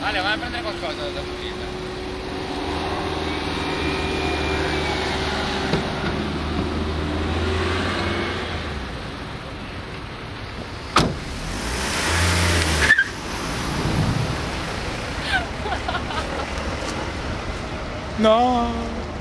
Ale, vai a prendere qualcosa da bottiglia. No!